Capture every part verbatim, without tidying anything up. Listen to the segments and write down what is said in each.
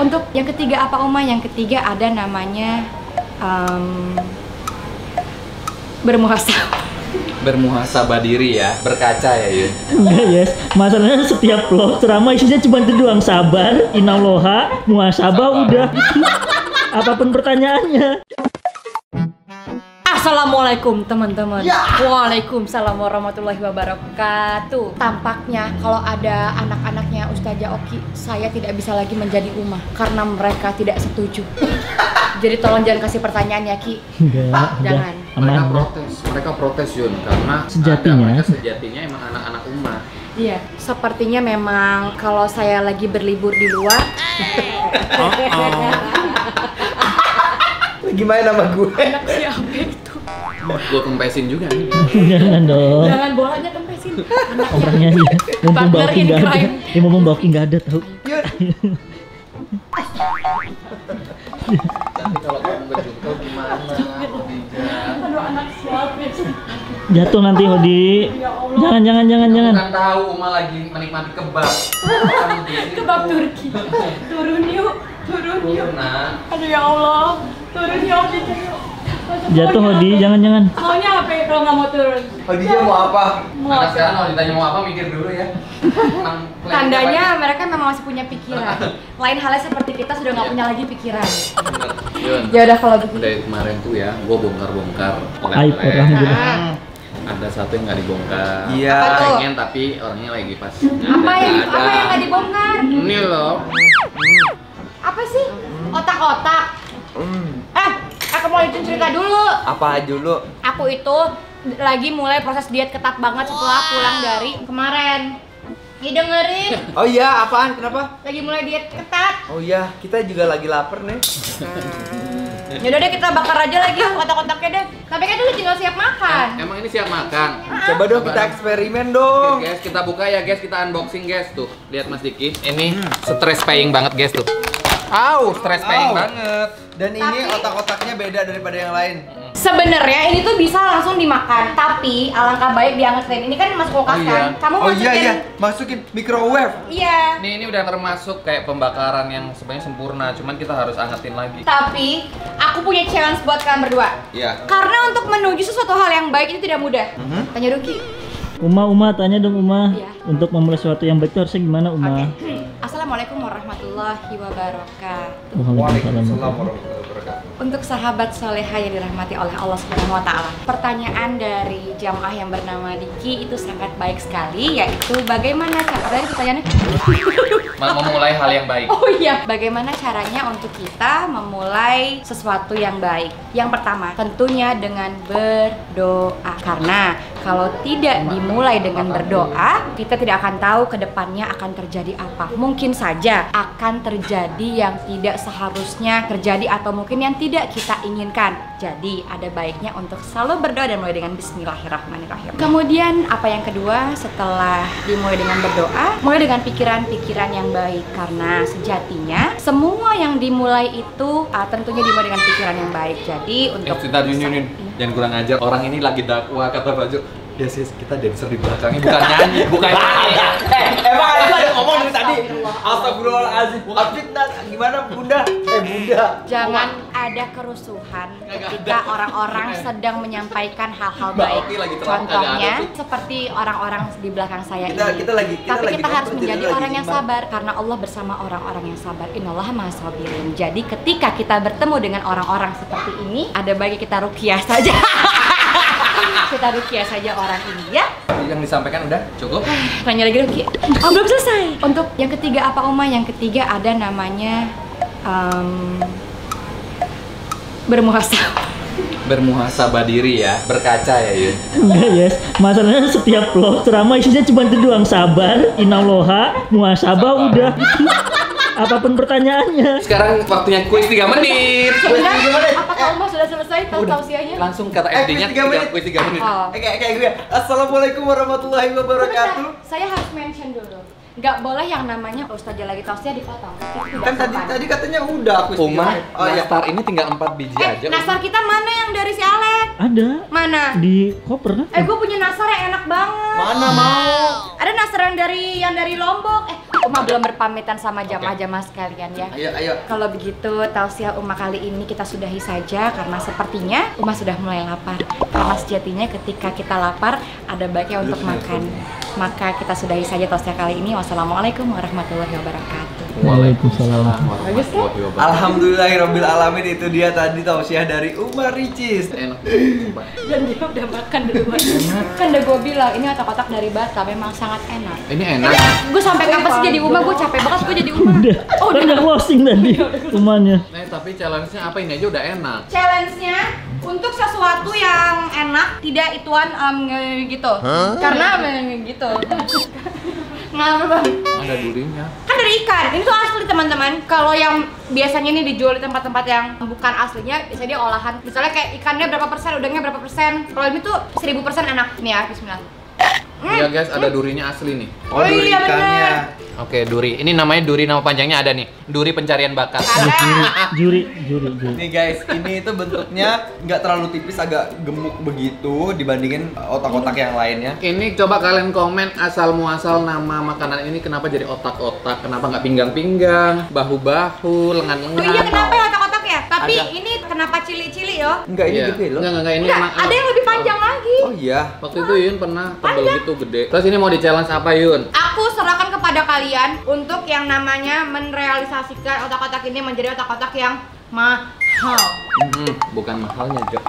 Untuk yang ketiga apa Uma? Yang ketiga ada namanya um, bermuhasabah. Bermuhasabah diri ya, berkaca ya Yun. Enggak yes, masalahnya setiap vlog ceramah isinya cuma itu doang, sabar, innallaha, muhasabah, udah gitu. Apapun pertanyaannya. Assalamualaikum teman-teman. Ya. Waalaikumsalam warahmatullahi wabarakatuh. Tampaknya kalau ada anak-anaknya Ustazah Oki, saya tidak bisa lagi menjadi Uma karena mereka tidak setuju. Jadi tolong jangan kasih pertanyaan ya Ki. Enggak, jangan. Mereka protes, mereka protes Yun karena sejatinya mereka sejatinya emang anak-anak Uma. Iya, sepertinya memang kalau saya lagi berlibur di luar. Oh, oh. Gimana nama gue? Anak siapa itu? Gue kempesin juga nih. Jangan dong. Jangan bolanya kempesin. Orangnya sih. Mumpung Bauki nggak ada. Ya mumpung Bauki nggak ada tau. Tapi kalau kamu berjumpa gimana? Aduh anak siapa sih? Jatuh nanti Hodi. Jangan jangan jangan jangan. Kan tahu Uma lagi menikmati kebab. Kebab Turki. Turun yuk, turun yuk. Nah. Aduh ya Allah, turun yuk. Jatuh Hodi, jangan jangan. Maunya apa ya kalau nggak mau turun? Hodinya mau apa? Mau Anak sekarang kalau ditanya mau apa mikir dulu ya. Tandanya mereka memang masih punya pikiran. Lain halnya seperti kita sudah nggak punya lagi pikiran. Yun. Ya udah kalau begitu. Dari kemarin tuh ya, gua bongkar-bongkar. Aib orang gitu. Ada satu yang nggak dibongkar. Iya. Pengen tapi orangnya lagi pas. Apa yang apa yang nggak dibongkar? Ini loh. Apa sih? Otak-otak. Eh, aku mau izin cerita dulu. Apa dulu? Aku itu lagi mulai proses diet ketat banget setelah pulang dari kemarin. Nih dengerin. Oh iya, apaan? Kenapa? Lagi mulai diet ketat. Oh iya, kita juga lagi lapar nih. Yaudah deh kita bakar aja lagi kotak-kotaknya deh. Tapi kan dulu tinggal siap makan. Emang ini siap makan? Coba dong kita eksperimen dong. Oke guys, kita buka ya guys, kita unboxing guys tuh. Lihat Mas Diki, ini stress paying banget guys tuh. Au, stress paying Au. banget. Dan ini Tapi- otak-otaknya beda daripada yang lain. Sebenarnya ini tuh bisa langsung dimakan, tapi alangkah baik diangetin. Ini kan masuk kulkas Oh, iya. kan? Kamu Oh masukin. iya iya, masukin microwave. Iya. Ini ini udah termasuk kayak pembakaran yang sebenarnya sempurna, cuman kita harus angetin lagi. Tapi aku punya challenge buat kalian berdua. Iya. Karena untuk menuju sesuatu hal yang baik itu tidak mudah. Mhm. Tanya Doki. Uma Uma tanya dong Uma. Iya. Untuk memulai sesuatu yang baik itu harusnya gimana Uma? Oke. Assalamualaikum warahmatullahi wabarakatuh. Waalaikumsalam. warahmatullahi wabarakatuh. Untuk sahabat soleha yang dirahmati oleh Allah Subhanahu wa Ta'ala, pertanyaan dari jamaah yang bernama Diki itu sangat baik sekali, yaitu bagaimana cara dari pertanyaannya? Mau memulai hal yang baik. Oh iya, bagaimana caranya untuk kita memulai sesuatu yang baik? Yang pertama, tentunya dengan berdoa. Karena kalau tidak dimulai dengan berdoa, kita tidak akan tahu ke depannya akan terjadi apa. Mungkin saja akan terjadi yang tidak seharusnya terjadi atau mungkin yang tidak kita inginkan. Jadi ada baiknya untuk selalu berdoa dan mulai dengan bismillahirrahmanirrahim. Kemudian apa yang kedua, setelah dimulai dengan berdoa, mulai dengan pikiran-pikiran yang baik. Karena sejatinya semua yang dimulai itu uh, tentunya dimulai dengan pikiran yang baik. Jadi untuk Eh, bentar, Yun, Yun, Yun. Jangan kurang ajar, orang ini lagi dakwah kata Baju. Ya sih, kita dancer di belakangnya, bukan nyanyi, bukan nyanyi. Eh, emang ada ada ngomong dari tadi. Astagfirullah. Astagfirullahaladzim. Bukan fitnah. Gimana Bunda? Eh Bunda. jangan ada kerusuhan ketika orang-orang sedang menyampaikan hal-hal Mbak baik. Oki lagi terang, Contohnya agak ada seperti orang-orang di belakang saya Kita ini. kita lagi kita Tapi lagi kita harus ngobrol, menjadi jadi lagi orang yang imbang. sabar karena Allah bersama orang-orang yang sabar. Innallaha ma'as-sabirin. Jadi ketika kita bertemu dengan orang-orang seperti ini, ada baiknya kita ruqyah saja. Kita ruqyah saja orang ini ya. Yang disampaikan udah cukup? Tanya lagi Ruqyah. Oh, belum selesai. Untuk yang ketiga apa Uma? Yang ketiga ada namanya um, bermuhasabah. Bermuhasabah diri ya, berkaca ya Yun. Enggak yes, masalahnya setiap vlog ceramah isinya cuma itu doang, sabar, innallaha, muhasabah, udah gitu. Apapun pertanyaannya. Sekarang waktunya kuis tiga menit. Sebenarnya apakah Uma sudah selesai tahu tausiahnya? Langsung kata Eh, F D-nya kuis tiga menit. kuis tiga menit. Oh. Eh, kayak kayak gue. Assalamualaikum warahmatullahi wabarakatuh. Sebentar, saya harus mention dulu. Nggak boleh yang namanya Ustazah lagi tausiah dipotong. Itu tidak Kan tadi sopan. tadi katanya udah aku Uma, Oh iya. nastar ini tinggal empat biji Eh, aja. nastar kita mana yang dari si Alek? Ada Mana? di koper kan? Eh, gue punya nastar yang enak banget. Mana mau? Ada nastar yang dari yang dari Lombok. Eh, Uma belum berpamitan sama jamaah-jamaah sekalian ya. Ayo, ayo. Kalau begitu, tausiah Uma kali ini kita sudahi saja karena sepertinya Uma sudah mulai lapar. Karena sejatinya ketika kita lapar, ada baiknya untuk makan. Maka kita sudahi saja tausiah kali ini. Wassalamualaikum warahmatullahi wabarakatuh. Waalaikumsalam. Bagus kan? Alhamdulillahirabbil alamin, itu dia tadi tausiah dari Uma Ricis. Enak. Sumpah. Dan dia udah makan duluan. Kan udah gue bilang, ini otak-otak dari Batam memang sangat enak. Ini enak. Gue sampai kapan sih jadi Uma? Gue capek banget gue jadi Uma. Udah, Oh, kan udah closing tadi rumahnya. Nah, tapi challenge-nya apa, ini aja udah enak. Challenge-nya untuk sesuatu yang enak, tidak ituan um, gitu. Karena um, gitu. Ngapa bang? Ada durinya. Kan dari ikan, ini tuh asli teman-teman. Kalau yang biasanya ini dijual di tempat-tempat yang bukan aslinya, biasanya dia olahan. Misalnya kayak ikannya berapa persen, udangnya berapa persen. Kalau ini tuh seribu persen enak. Nih ya, bismillah. Iya guys, ada durinya asli nih. Oh, Oh duri iya, ikannya. bener. Oke, duri. Ini namanya duri, nama panjangnya ada nih. Duri pencarian bakat. Juri, juri, juri. Nih guys, ini itu bentuknya nggak terlalu tipis, agak gemuk begitu dibandingin otak-otak yang lainnya. Ini coba kalian komen asal muasal nama makanan ini kenapa jadi otak-otak, kenapa nggak pinggang-pinggang, bahu-bahu, lengan-lengan. Oh iya, kenapa ya otak-otak ya? Tapi Ada. ini kenapa cili-cili yo? Enggak, ini Iya. gede loh. Enggak, enggak, enggak, ini Enggak, emang ada yang lebih panjang lagi. Oh iya. Waktu itu Yun pernah tebel gitu gede. Terus ini mau di challenge apa Yun? Aku serahkan kepada kalian untuk yang namanya merealisasikan otak-otak ini menjadi otak-otak yang mahal. Hmm, bukan mahalnya Jo.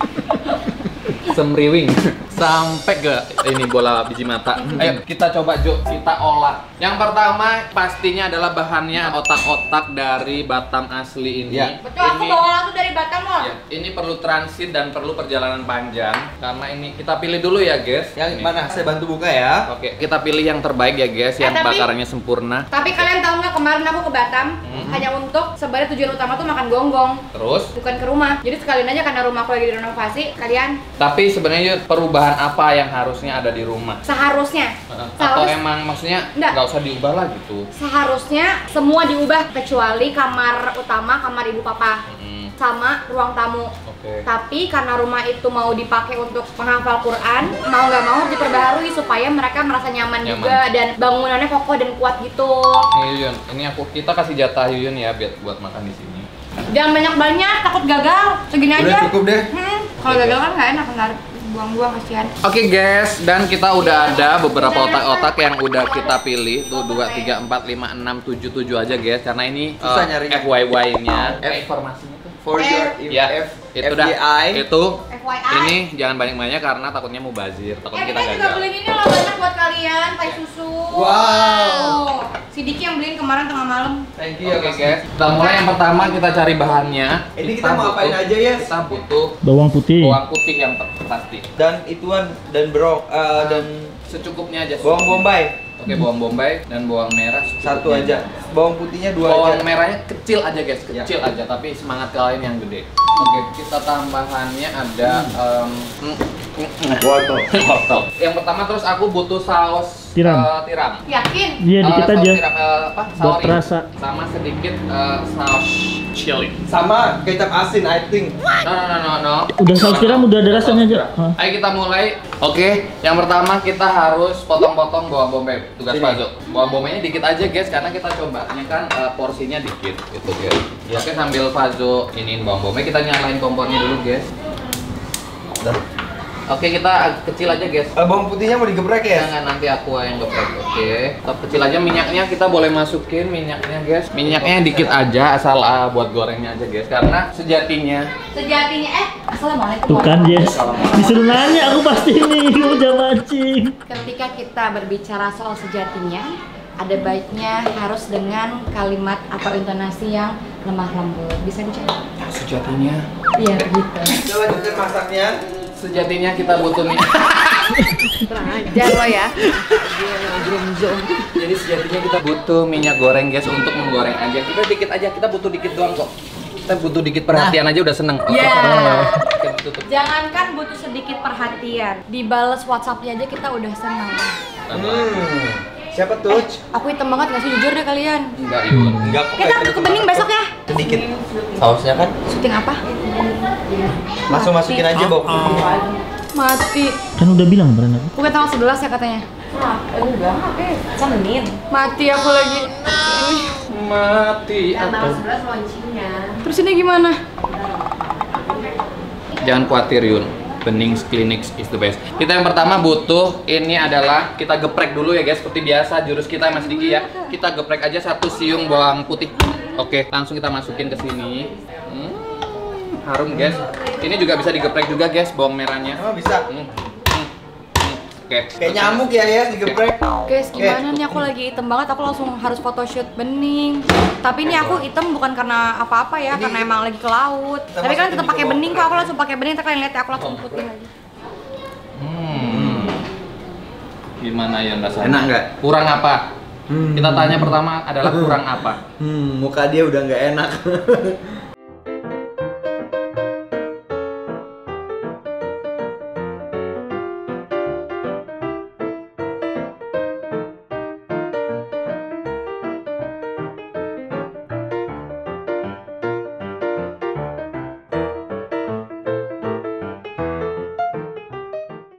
Semriwing sampai ke ini bola biji mata. Ayo kita coba Jo, kita olah. Yang pertama pastinya adalah bahannya otak-otak dari Batam asli ini. Ya. Betul, aku Ini- bawa langsung dari Batam loh. Ya, ini perlu transit dan perlu perjalanan panjang karena ini kita pilih dulu ya guys. Yang Ini. mana? Saya bantu buka ya. Oke, kita pilih yang terbaik ya guys, yang Eh, tapi- bakarannya sempurna. Tapi kalian tahu nggak, kemarin aku ke Batam Hmm. hanya untuk sebenarnya tujuan utama tuh makan gonggong, Terus, bukan ke rumah. Jadi sekalian aja karena rumahku lagi direnovasi, kalian tapi sebenarnya Yun, perubahan apa yang harusnya ada di rumah? seharusnya Atau seharus- emang maksudnya Nggak. nggak usah diubah lah gitu? seharusnya semua diubah kecuali kamar utama, kamar ibu papa, Hmm, sama ruang tamu. Oke. Tapi karena rumah itu mau dipakai untuk menghafal Quran, mau nggak mau harus diperbaharui supaya mereka merasa nyaman, Nyaman. juga dan bangunannya kokoh dan kuat gitu. Nih Yun, ini aku kita kasih jatah Yun ya biar buat makan di sini. Jangan banyak-banyak, takut gagal. Segini Udah aja. cukup deh. Hmm, kalau gagal kan nggak enak, nggak buang-buang kasihan. Oke guys, dan kita udah ada beberapa otak-otak yang udah kita pilih tuh dua, tiga, empat, lima, enam, tujuh, tujuh aja guys karena ini Susah eh, nyarinya. F Y Y-nya. F. Informasinya tuh. For your Ya, F itu dah. F Y I. Itu F Y I. ini jangan banyak-banyak karena takutnya mau bazir, Eh, takutnya kita kita juga gagal. beliin ini loh banyak buat kalian, tai susu. Wow. Si Diki yang beliin kemarin tengah malam. Thank you ya Oke guys. guys, kita mulai yang pertama kita cari bahannya. Ini kita mau apain aja, Yes? Kita butuh Bawang putih. bawang putih yang ter- pasti. Dan ituan dan bro eh, dan Secukupnya aja. bawang bombay Oke, bawang bombay dan bawang merah satu secukupnya. aja. Bawang putihnya dua Bawang aja. merahnya kecil aja guys, Ya. kecil aja tapi semangat kalian yang gede. Oke, kita tambahannya ada em, mm, mm, mm, Wortel. wortel. Yang pertama terus aku butuh saus Tiram. eh, tiram. Yakin? Iya, Eh, dikit saus aja. tiram, eh, apa? Buat Sauri. rasa. Sama sedikit eh, saus chili. Sama kecap asin I think. No, no, no, no, no. Udah saus tiram, udah ada rasanya Saus aja. tiram. Hah. Ayo kita mulai. Oke, yang pertama kita harus potong-potong bawang bombay. Tugas Sini. Fazo. Bawang bombaynya dikit aja guys, karena kita coba. Ini kan eh, porsinya dikit, gitu guys. Ya. Oke, sambil Fazo iniin bawang bombay, kita nyalain kompornya dulu guys. Dah. Oke, kita ag- kecil aja guys. Eh, bawang putihnya mau digeprek ya? Jangan nanti aku yang geprek. Oke, tetap kecil aja minyaknya, kita boleh masukin minyaknya guys. Minyaknya dikit aja, asal ah, buat gorengnya aja guys. Karena sejatinya Sejatinya eh assalamualaikum. Tuh kan, warahmatullahi Jess. Disuruh nanya aku pasti nih, mau jam mancing. Ketika kita berbicara soal sejatinya, ada baiknya harus dengan kalimat atau intonasi yang lemah lembut. Bisa dicoba? sejatinya Iya begitu. Kita lanjutkan masaknya. sejatinya kita butuh minyak. Ajar lo ya. Jadi sejatinya kita butuh minyak goreng guys untuk menggoreng aja. Kita dikit aja, kita butuh dikit doang kok. Kita butuh dikit perhatian aja udah seneng. Oke. Ya. Oke, tutup. Jangankan butuh sedikit perhatian, dibales WhatsApp-nya aja kita udah senang. Hmm. Siapa tuh? Aku hitam banget nggak sih, jujur deh kalian. Enggak, Yun. Enggak kok. Kita tutup bening besok ya. Sedikit sausnya kan. Syuting apa? Langsung masukin aja bawang putih. Mati. Kan udah bilang berenang. Pokoknya tanggal sebelas ya katanya. Nah, enggak, eh, cermin. Mati aku lagi. Ini. Mati atau sebelas launchingnya. Terus ini gimana? jangan khawatir Yun. Benings Clinics is the best. Kita yang pertama butuh ini adalah kita geprek dulu ya guys, seperti biasa jurus kita Mas Diki ya. Kita geprek aja satu siung bawang putih. Oke, langsung kita masukin ke sini. Hmm, harum guys. Ini juga bisa digeprek juga guys bawang merahnya. Oh, bisa. Hmm. Oke. Kayak nyamuk ya ya digeprek. Guys, gimana nih aku lagi item banget, aku langsung harus photoshoot bening. Tapi ini aku item bukan karena apa-apa ya, Ini- karena emang lagi ke laut. Kita Tapi kan masukin tetap juga pakai bawang bening kok, merah. aku langsung pakai bening, tapi kalian lihat ya aku langsung putih lagi. Hmm. Gimana ya rasanya? Enak nggak? Kurang apa? Hmm. Kita tanya pertama adalah kurang apa? Hmm, muka dia udah nggak enak.